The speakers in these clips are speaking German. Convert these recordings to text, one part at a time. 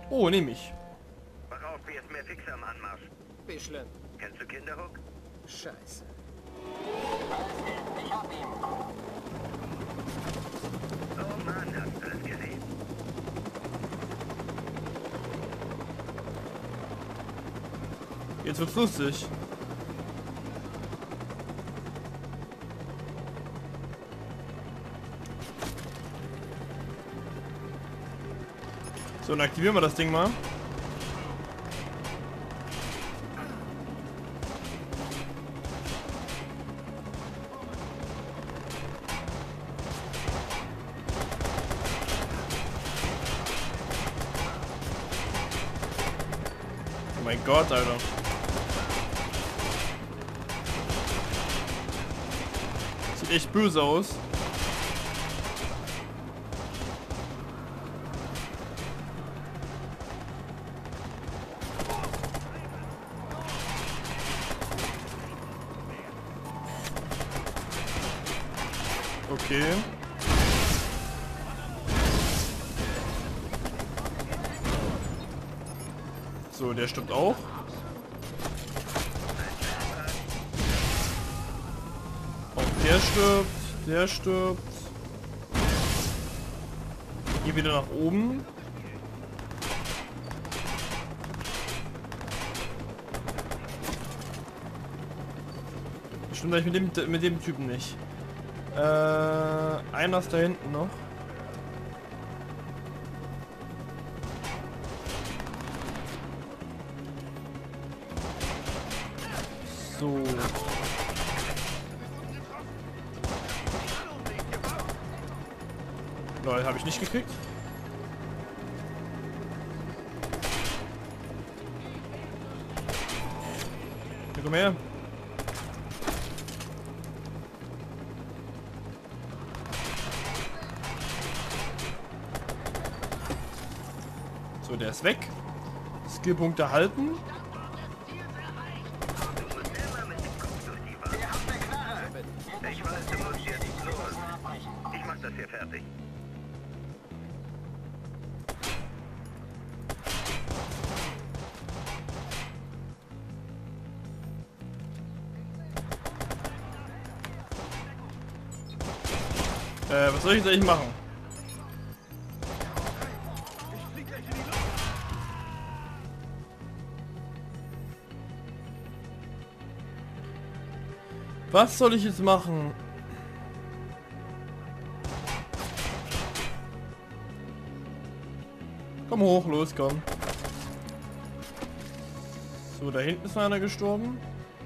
Oh, nehme ich. Wach auf, hier ist mehr Fixer am Anmarsch. Wie schlimm. Kennst du Kinderhook? Scheiße. Oh Mann, hast du das gesehen? Jetzt wird's lustig. So, dann aktivieren wir das Ding mal. Oh mein Gott, Alter. Sieht echt böse aus. Okay. So, der stirbt auch. Auch der stirbt. Der stirbt. Hier wieder nach oben. Stimmt eigentlich mit dem Typen nicht. Einer ist da hinten noch. So. Lol, habe ich nicht gekriegt. Ja, komm her. So, der ist weg. Skillpunkte halten. Du musst immer mit dem Kopf durch die Wand. Ich weiß, du musst jetzt los. Ich mach das hier fertig. Was soll ich jetzt eigentlich machen? Was soll ich jetzt machen? Komm hoch, los, komm. So, da hinten ist noch einer gestorben.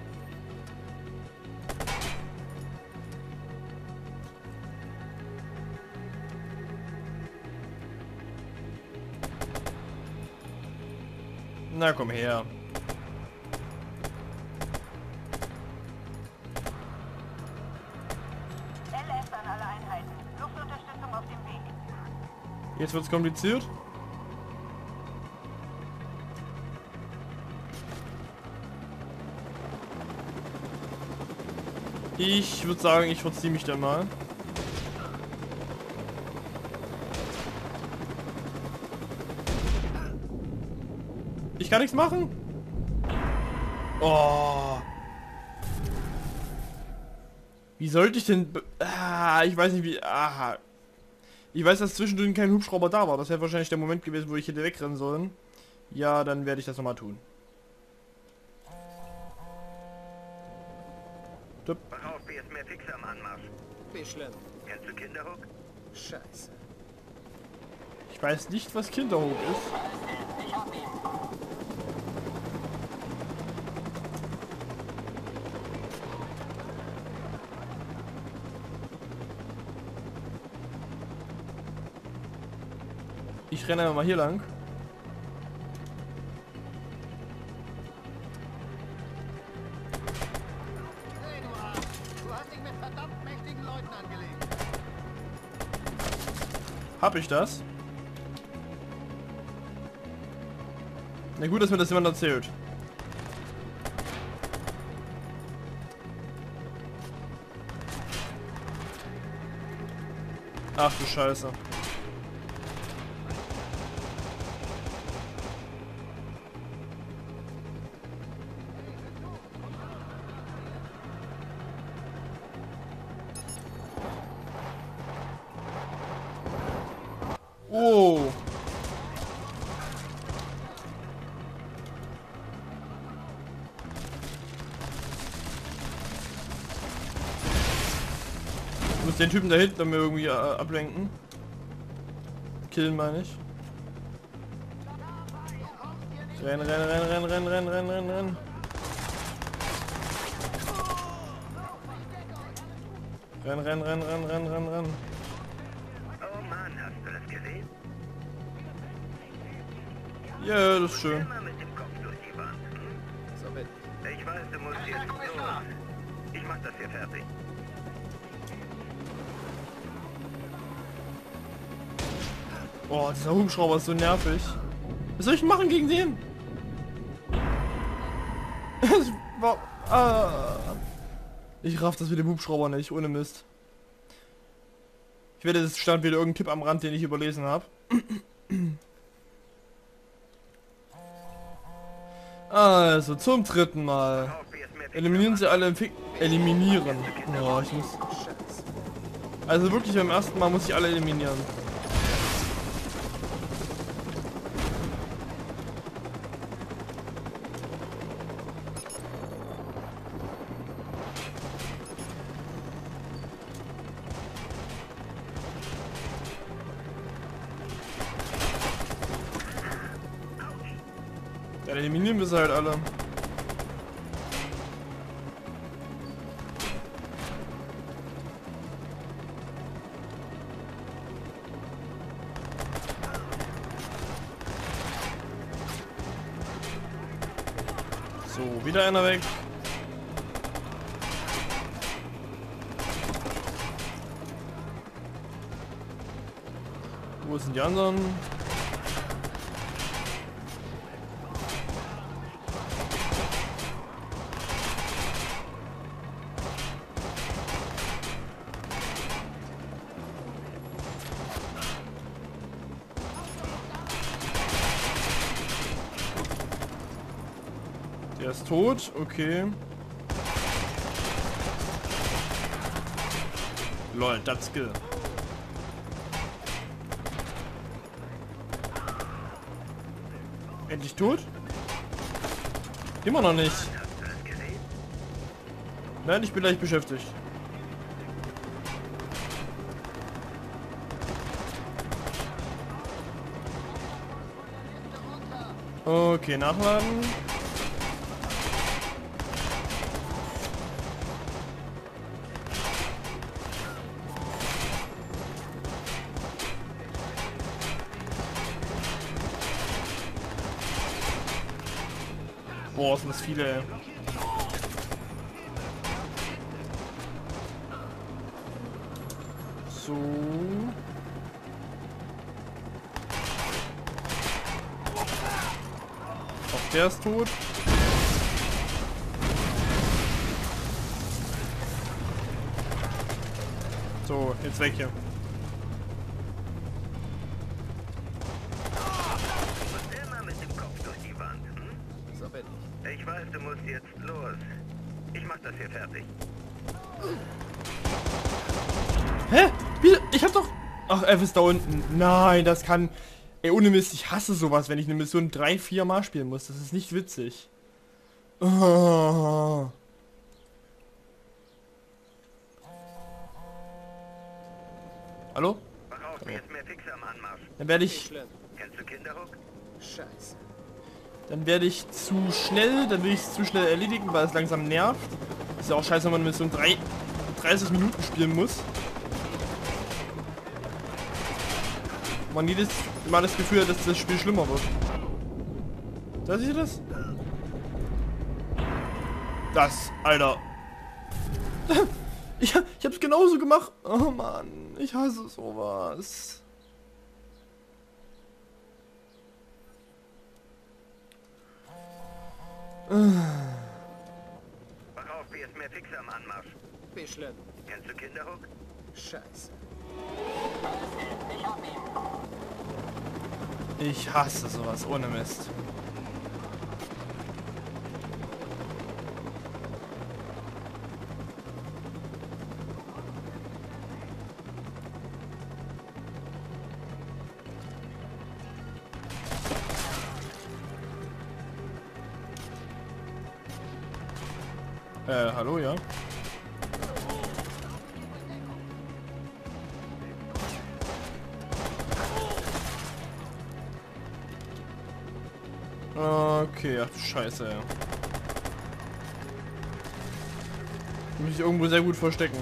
Na, komm her. LS an alle Einheiten. Luftunterstützung auf dem Weg. Jetzt wird's kompliziert. Ich würde sagen, ich verziehe mich dann mal. Ich kann nichts machen. Oh. Wie sollte ich denn... ich weiß nicht wie... Aha. Ich weiß, dass zwischendrin kein Hubschrauber da war. Das wäre wahrscheinlich der Moment gewesen, wo ich hätte wegrennen sollen. Ja, dann werde ich das nochmal tun. Tup. Wach auf, hier ist mehr Fixer am Anmarsch. Wie schlimm. Kennst du Kinderhook? Scheiße. Ich weiß nicht, was Kinderhook ist. Ich renne einfach mal hier lang. Hey, du Arsch. Du hast dich mit verdammt mächtigen Leuten angelegt. Hab ich das? Na gut, dass mir das jemand erzählt. Ach du Scheiße. muss den Typen da hinten mir irgendwie ablenken. Killen meine ich. Renn, renn, renn, renn, renn, renn, renn, renn, renn. Renn, renn, renn, renn, renn, renn, renn. Oh Mann, hast du das gesehen? Ja, das ist schön. Immer mit dem Kopf durch die Wand. So bin ich. Ich weiß, du musst jetzt los. Ich mach das hier fertig. Oh, dieser Hubschrauber ist so nervig. Was soll ich machen gegen den? Es war, Ich raff das mit dem Hubschrauber nicht, ohne Mist. Ich wette, es stand wieder irgendein Tipp am Rand, den ich überlesen habe. Also, zum dritten Mal. Eliminieren Sie alle eliminieren. Oh, ich muss... Scheiße. Also wirklich, beim ersten Mal muss ich alle eliminieren. Dann eliminieren wir sie halt alle. So, wieder einer weg. Wo sind die anderen? Der ist tot, okay. Lol, das Skill. Endlich tot? Immer noch nicht. Hast du das gesehen? Nein, ich bin gleich beschäftigt. Okay, nachladen. Boah, sind das viele, ey. So. Auch der ist tot. So, jetzt weg hier. Immer mit dem Kopf durch die Wand. Hm? So bin ich. Ich weiß, du musst jetzt los. Ich mach das hier fertig. Hä? Wie? Ich hab doch... Ach, F ist da unten. Nein, das kann... Ey, ohne Mist, ich hasse sowas, wenn ich eine Mission 3-4 Mal spielen muss. Das ist nicht witzig. Oh. Hallo? Wach auf, mir ist mehr Fixer am Anmarsch. Dann werde Nicht ich... schlimm. Kennst du Kinderhook? Scheiße. Dann werde ich zu schnell... Dann will ich es zu schnell erledigen, weil es langsam nervt. Ist ja auch scheiße, wenn man eine Mission 30 Minuten spielen muss. Man jedes Mal das Gefühl hat, dass das Spiel schlimmer wird. Da seht ihr das? Das, Alter. Ich hab's genauso gemacht. Oh Mann, ich hasse sowas. Wach auf, mir ist mehr Fixer am Anmarsch. Wie schlimm. Kennst du Kinderhook? Scheiße. Ich hasse sowas, ohne Mist. Hallo, ja? Okay, ach du Scheiße, ja. Muss ich irgendwo sehr gut verstecken.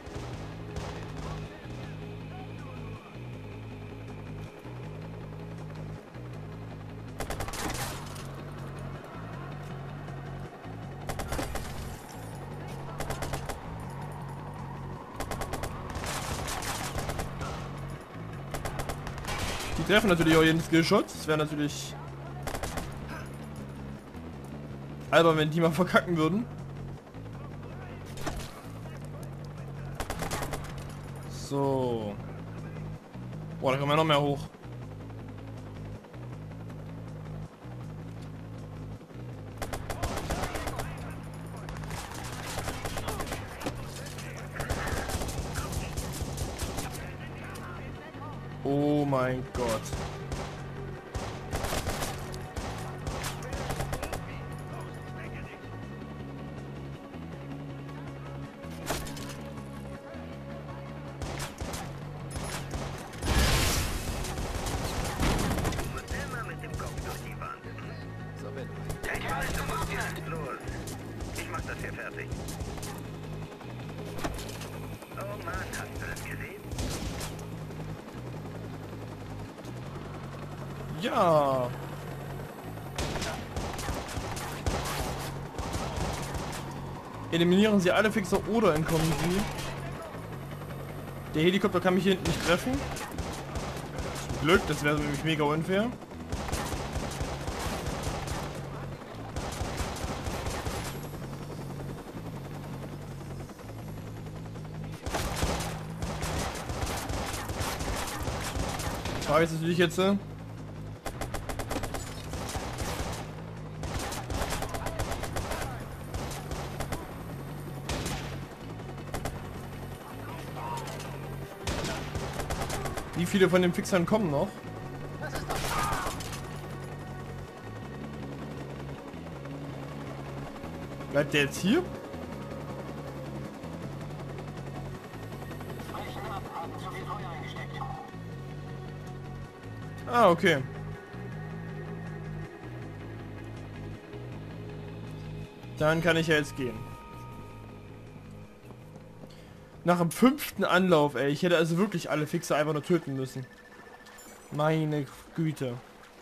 Die treffen natürlich auch jeden Skillshot. Das wäre natürlich albern, wenn die mal verkacken würden. So. Boah, da kommen wir noch mehr hoch. Oh mein Gott. Immer mit dem Kopf durch die Wand. So bin ich. Ich weiß, du musst jetzt los. Ich mach das hier fertig. Oh Mann, hast du das gesehen? Ja. Eliminieren Sie alle Fixer oder entkommen Sie. Der Helikopter kann mich hier hinten nicht treffen. Zum Glück, das wäre nämlich mega unfair. Die Frage ist natürlich jetzt, wie viele von den Fixern kommen noch? Bleibt der jetzt hier? Ah, okay. Dann kann ich ja jetzt gehen. Nach dem 5. Anlauf, ey. Ich hätte also wirklich alle Fixer einfach nur töten müssen. Meine Güte.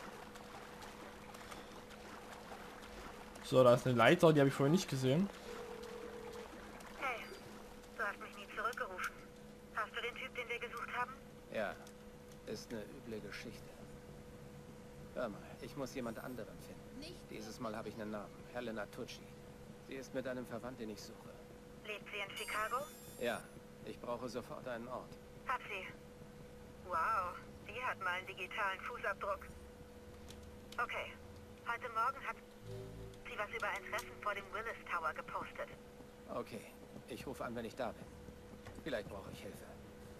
So, da ist eine Leiter, die habe ich vorher nicht gesehen. Hey, du hast mich nie zurückgerufen. Hast du den Typ, den wir gesucht haben? Ja, ist eine üble Geschichte. Hör mal, ich muss jemand anderen finden. Dieses Mal habe ich einen Namen. Helena Tucci. Sie ist mit einem Verwandten, den ich suche. Lebt sie in Chicago? Ja, ich brauche sofort einen Ort. Hat sie. Wow, die hat mal einen digitalen Fußabdruck. Okay, heute Morgen hat sie was über ein Treffen vor dem Willis Tower gepostet. Okay, ich rufe an, wenn ich da bin. Vielleicht brauche ich Hilfe.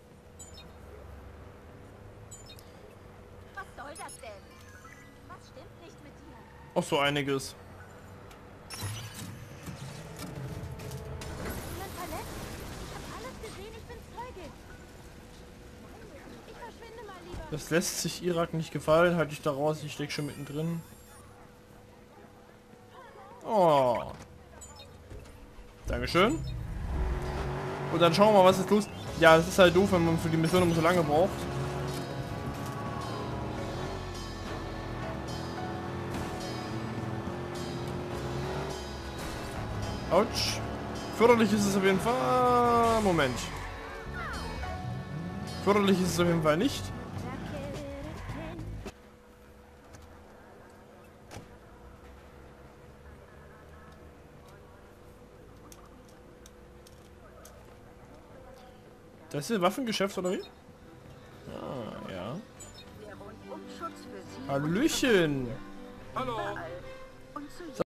Was soll das denn? Was stimmt nicht mit dir? Auch so einiges. Jemand verletzt? Ich hab alles gesehen, ich bin Zeuge. Ich verschwinde mal lieber. Das lässt sich Irak nicht gefallen. Halte ich da raus, ich stecke schon mittendrin. Oh. Dankeschön. Und dann schauen wir mal, was ist los. Ja, es ist halt doof, wenn man für die Mission immer so lange braucht. Autsch. Förderlich ist es auf jeden Fall. Moment. Förderlich ist es auf jeden Fall nicht. Das ist ein Waffengeschäft oder wie? Ah, ja. Der Rundumschutz für sie Hallöchen. überall. Und zu